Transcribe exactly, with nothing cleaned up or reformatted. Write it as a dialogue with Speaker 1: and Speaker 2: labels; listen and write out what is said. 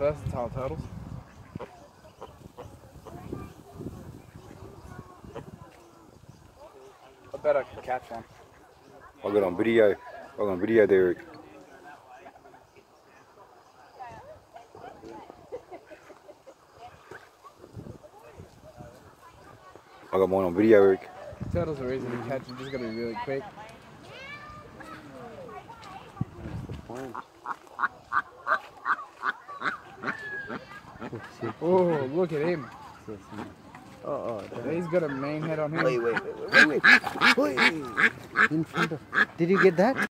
Speaker 1: versatile turtles. I bet I could catch one.
Speaker 2: I got on video. I got on video there, Eric. I got mine on video, Eric.
Speaker 1: Turtles are easy to catch, you just gotta be really quick. Oh, look at him.
Speaker 3: Oh, oh,
Speaker 1: he's got a mean head on him.
Speaker 3: Wait, wait, wait, wait, wait, wait. In front of. Did you get that?